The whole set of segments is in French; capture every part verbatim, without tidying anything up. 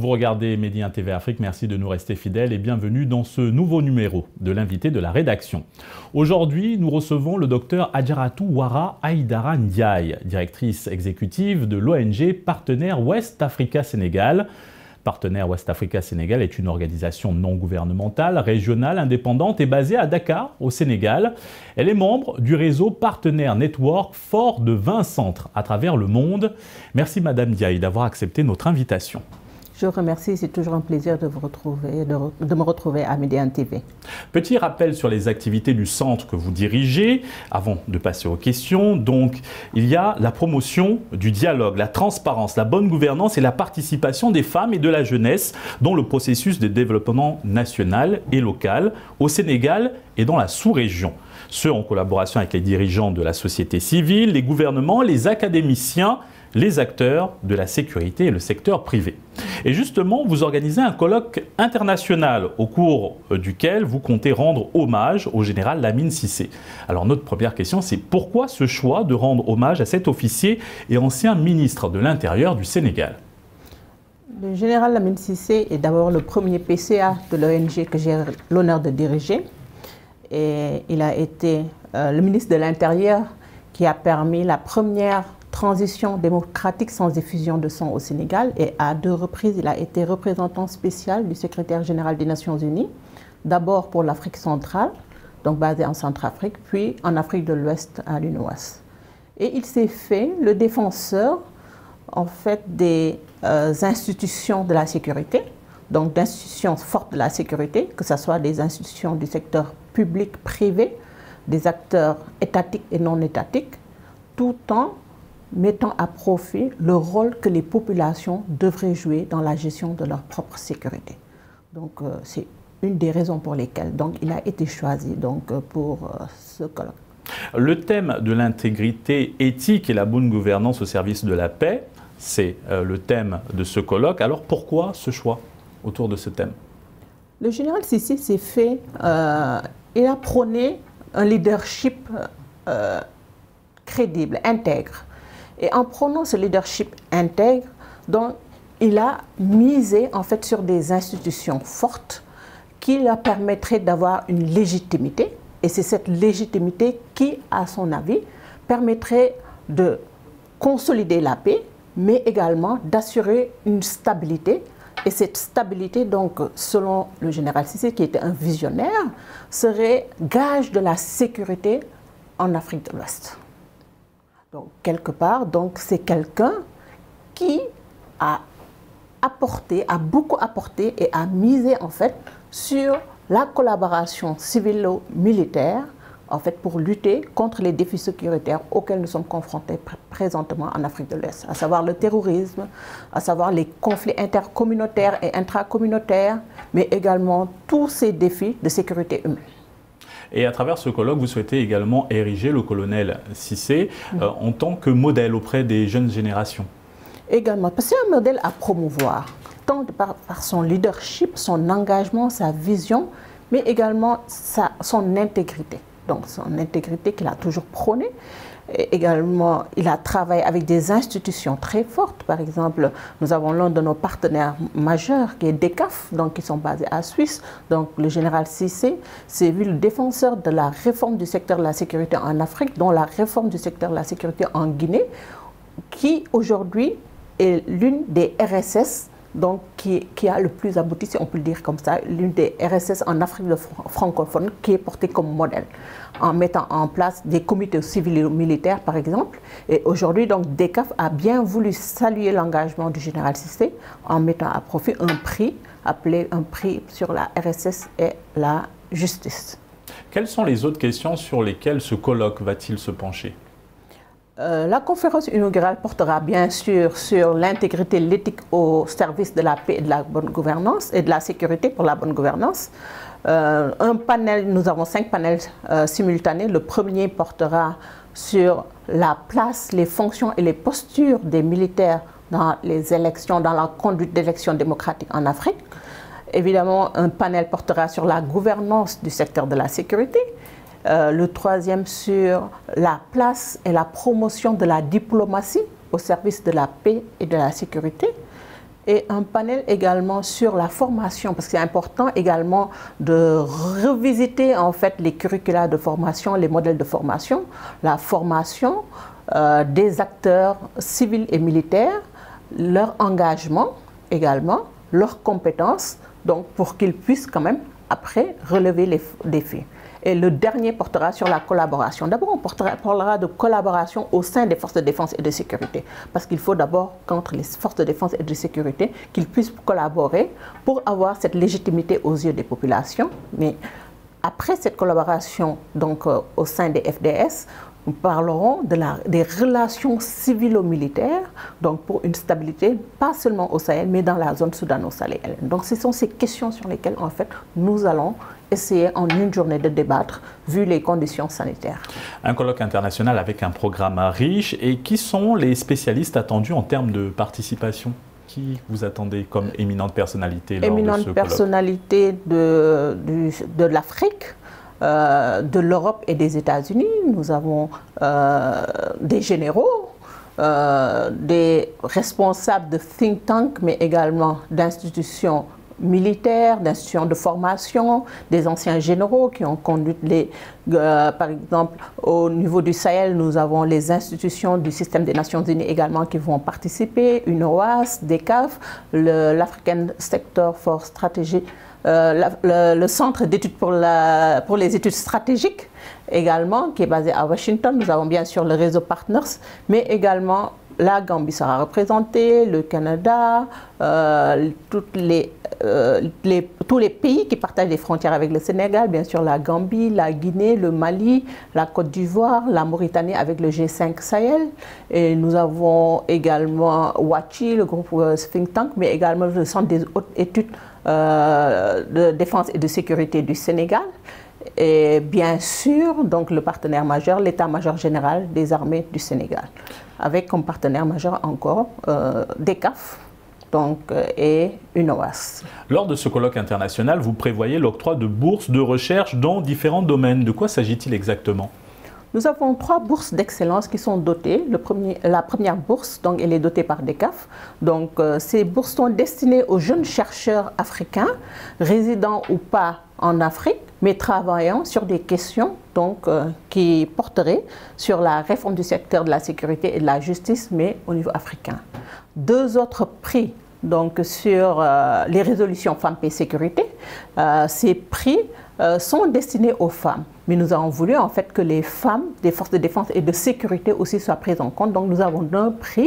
Vous regardez Medi un T V Afrique, merci de nous rester fidèles et bienvenue dans ce nouveau numéro de l'invité de la rédaction. Aujourd'hui, nous recevons le docteur Adjaratou Ouara Aïdara Ndiaye, directrice exécutive de l'O N G Partenaire West Africa Sénégal. Partenaire West Africa Sénégal est une organisation non gouvernementale, régionale, indépendante et basée à Dakar, au Sénégal. Elle est membre du réseau Partenaire Network, fort de vingt centres à travers le monde. Merci Madame Ndiaye d'avoir accepté notre invitation. Je vous remercie, c'est toujours un plaisir de vous retrouver, de, de me retrouver à Medi un T V. Petit rappel sur les activités du centre que vous dirigez, avant de passer aux questions. Donc, il y a la promotion du dialogue, la transparence, la bonne gouvernance et la participation des femmes et de la jeunesse dans le processus de développement national et local au Sénégal et dans la sous-région. Ce, en collaboration avec les dirigeants de la société civile, les gouvernements, les académiciens, les acteurs de la sécurité et le secteur privé. Et justement, vous organisez un colloque international au cours duquel vous comptez rendre hommage au général Lamine Cissé. Alors notre première question, c'est pourquoi ce choix de rendre hommage à cet officier et ancien ministre de l'Intérieur du Sénégal? Le général Lamine Cissé est d'abord le premier P C A de l'O N G que j'ai l'honneur de diriger. Et il a été euh, le ministre de l'Intérieur qui a permis la première transition démocratique sans diffusion de sang au Sénégal, et à deux reprises, il a été représentant spécial du secrétaire général des Nations Unies, d'abord pour l'Afrique centrale, donc basé en Centrafrique, puis en Afrique de l'Ouest à l'U N O A S. Et il s'est fait le défenseur en fait des euh, institutions de la sécurité, donc d'institutions fortes de la sécurité, que ce soit des institutions du secteur public, privé, des acteurs étatiques et non étatiques, tout en mettant à profit le rôle que les populations devraient jouer dans la gestion de leur propre sécurité. Donc euh, c'est une des raisons pour lesquelles donc, il a été choisi donc, pour euh, ce colloque. Le thème de l'intégrité éthique et la bonne gouvernance au service de la paix, c'est euh, le thème de ce colloque. Alors pourquoi ce choix autour de ce thème? Le général Cissé s'est fait, euh, il a prôné un leadership euh, crédible, intègre. Et en prenant ce leadership intègre, donc, il a misé en fait sur des institutions fortes qui leur permettraient d'avoir une légitimité. Et c'est cette légitimité qui, à son avis, permettrait de consolider la paix, mais également d'assurer une stabilité. Et cette stabilité, donc, selon le général Cissé, qui était un visionnaire, serait gage de la sécurité en Afrique de l'Ouest. Donc, quelque part, donc, c'est quelqu'un qui a apporté, a beaucoup apporté et a misé en fait sur la collaboration civilo-militaire en fait pour lutter contre les défis sécuritaires auxquels nous sommes confrontés pr présentement en Afrique de l'Ouest, à savoir le terrorisme, à savoir les conflits intercommunautaires et intracommunautaires, mais également tous ces défis de sécurité humaine. Et à travers ce colloque, vous souhaitez également ériger le colonel Cissé euh, en tant que modèle auprès des jeunes générations. Également, parce que c'est un modèle à promouvoir, tant par, par son leadership, son engagement, sa vision, mais également sa, son intégrité. Donc son intégrité qu'il a toujours prônée. Et également, il a travaillé avec des institutions très fortes. Par exemple, nous avons l'un de nos partenaires majeurs qui est D E C A F, donc qui sont basés à Suisse. Donc le général Cissé s'est vu le défenseur de la réforme du secteur de la sécurité en Afrique, dont la réforme du secteur de la sécurité en Guinée, qui aujourd'hui est l'une des R S S donc, qui, qui a le plus abouti, si on peut le dire comme ça, l'une des R S S en Afrique francophone qui est portée comme modèle, en mettant en place des comités civils et militaires, par exemple. Et aujourd'hui, donc, D E C A F a bien voulu saluer l'engagement du général Cissé en mettant à profit un prix, appelé un prix sur la R S S et la justice. Quelles sont les autres questions sur lesquelles ce colloque va-t-il se pencher? Euh, la conférence inaugurale portera bien sûr sur l'intégrité, l'éthique au service de la paix et de la bonne gouvernance et de la sécurité pour la bonne gouvernance. Euh, un panel, nous avons cinq panels euh, simultanés. Le premier portera sur la place, les fonctions et les postures des militaires dans les élections, dans la conduite d'élections démocratiques en Afrique. Évidemment, un panel portera sur la gouvernance du secteur de la sécurité. Euh, le troisième sur la place et la promotion de la diplomatie au service de la paix et de la sécurité. et un panel également sur la formation, parce que c'est important également de revisiter en fait les curricula de formation, les modèles de formation, la formation euh, des acteurs civils et militaires, leur engagement également, leurs compétences, donc pour qu'ils puissent quand même après relever les défis. Et le dernier portera sur la collaboration. D'abord, on portera, parlera de collaboration au sein des forces de défense et de sécurité. Parce qu'il faut d'abord qu'entre les forces de défense et de sécurité, qu'ils puissent collaborer pour avoir cette légitimité aux yeux des populations. Mais après cette collaboration donc, euh, au sein des F D S, nous parlerons de la, des relations civilo-militaires, donc pour une stabilité, pas seulement au Sahel, mais dans la zone soudano-sahélienne. Donc ce sont ces questions sur lesquelles, en fait, nous allons essayer en une journée de débattre, vu les conditions sanitaires. Un colloque international avec un programme riche. Et qui sont les spécialistes attendus en termes de participation? Qui vous attendez comme éminente personnalité lors éminente de ce colloque? personnalité de, de, de l'Afrique, Euh, de l'Europe et des États-Unis. Nous avons euh, des généraux, euh, des responsables de think tanks, mais également d'institutions militaires, d'institutions de formation, des anciens généraux qui ont conduit les... Euh, par exemple, au niveau du Sahel, nous avons les institutions du système des Nations Unies également qui vont participer, U N O A S, D E C A F, l'African Sector for Strategy, Euh, la, le, le Centre d'études pour, pour les études stratégiques également, qui est basé à Washington. Nous avons bien sûr le réseau Partners, mais également la Gambie sera représentée, le Canada, euh, toutes les, euh, les, tous les pays qui partagent des frontières avec le Sénégal, bien sûr la Gambie, la Guinée, le Mali, la Côte d'Ivoire, la Mauritanie avec le G cinq Sahel. Et nous avons également WACHI, le groupe think tank, mais également le Centre des hautes études Euh, de défense et de sécurité du Sénégal, et bien sûr donc le partenaire majeur, l'état-major général des armées du Sénégal, avec comme partenaire majeur encore euh, D E C A F donc, euh, et U N O A S. Lors de ce colloque international, vous prévoyez l'octroi de bourses de recherche dans différents domaines. De quoi s'agit-il exactement? Nous avons trois bourses d'excellence qui sont dotées. Le premier, la première bourse, donc, elle est dotée par D E C A F. Donc, euh, ces bourses sont destinées aux jeunes chercheurs africains, résidant ou pas en Afrique, mais travaillant sur des questions donc, euh, qui porteraient sur la réforme du secteur de la sécurité et de la justice, mais au niveau africain. Deux autres prix donc, sur euh, les résolutions femmes, paix, sécurité. Euh, ces prix euh, sont destinés aux femmes. Mais nous avons voulu en fait que les femmes des forces de défense et de sécurité aussi soient prises en compte. Donc nous avons un prix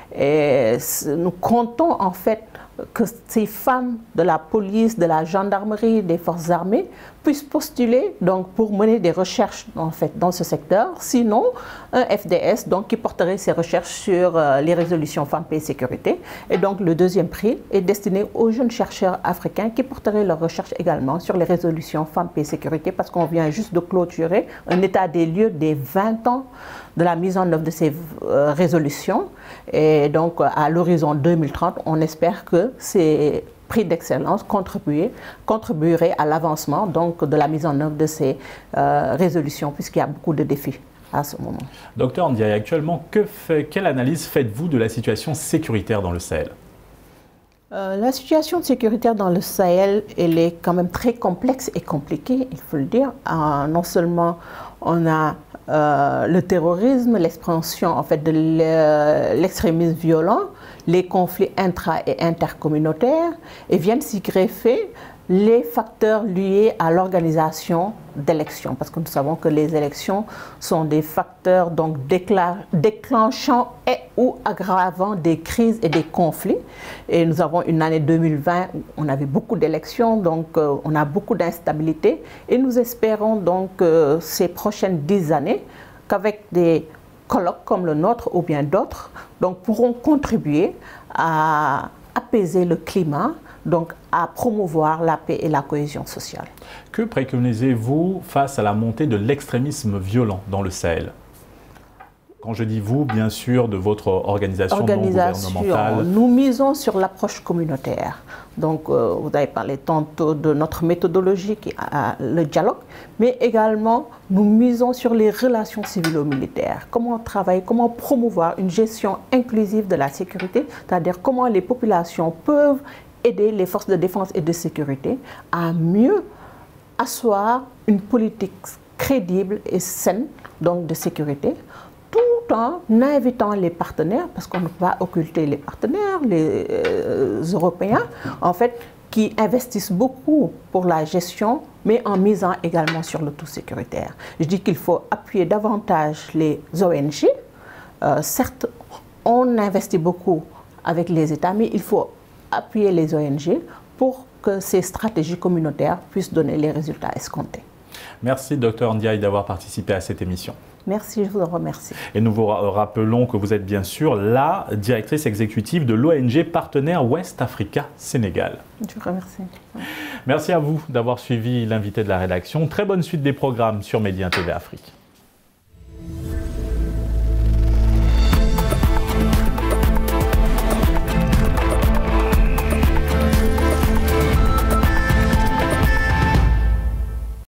et nous comptons en fait que ces femmes de la police, de la gendarmerie, des forces armées puissent postuler donc, pour mener des recherches en fait, dans ce secteur. Sinon, un F D S donc, qui porterait ses recherches sur euh, les résolutions femmes, paix et sécurité. Et donc le deuxième prix est destiné aux jeunes chercheurs africains qui porteraient leurs recherches également sur les résolutions femmes, paix et sécurité, parce qu'on vient juste de clôturer un état des lieux des vingt ans de la mise en œuvre de ces euh, résolutions. Et donc à l'horizon deux mille trente, on espère que ces prix d'excellence contribueraient à l'avancement donc de la mise en œuvre de ces euh, résolutions, puisqu'il y a beaucoup de défis à ce moment. Docteur Ndiaye, actuellement, que fait, quelle analyse faites-vous de la situation sécuritaire dans le Sahel? Euh, la situation sécuritaire dans le Sahel, elle est quand même très complexe et compliquée, il faut le dire. Euh, non seulement on a euh, le terrorisme, l'expansion en fait de l'extrémisme violent, les conflits intra- et intercommunautaires, et viennent s'y greffer les facteurs liés à l'organisation d'élections, parce que nous savons que les élections sont des facteurs donc déclenchants et ou aggravant des crises et des conflits. Et nous avons une année deux mille vingt où on avait beaucoup d'élections, donc euh, on a beaucoup d'instabilité. Et nous espérons donc euh, ces prochaines dix années qu'avec des colloques comme le nôtre ou bien d'autres, donc pourront contribuer à apaiser le climat, donc à promouvoir la paix et la cohésion sociale. Que préconisez-vous face à la montée de l'extrémisme violent dans le Sahel? Quand je dis vous, bien sûr, de votre organisation, organisation non gouvernementale. Nous misons sur l'approche communautaire. Donc, euh, vous avez parlé tantôt de notre méthodologie, qui est le dialogue, mais également, nous misons sur les relations civilo-militaires. Comment travailler, comment promouvoir une gestion inclusive de la sécurité, c'est-à-dire comment les populations peuvent aider les forces de défense et de sécurité à mieux asseoir une politique crédible et saine, donc de sécurité, tout en invitant les partenaires, parce qu'on ne peut pas occulter les partenaires, les euh, Européens, en fait, qui investissent beaucoup pour la gestion, mais en misant également sur le tout sécuritaire. Je dis qu'il faut appuyer davantage les O N G. Euh, certes, on investit beaucoup avec les États, mais il faut appuyer les O N G pour que ces stratégies communautaires puissent donner les résultats escomptés. Merci, docteur Ndiaye, d'avoir participé à cette émission. Merci, je vous en remercie. Et nous vous rappelons que vous êtes bien sûr la directrice exécutive de l'O N G partenaire West Africa Sénégal. Je vous remercie. Merci à vous d'avoir suivi l'invité de la rédaction. Très bonne suite des programmes sur Média T V Afrique.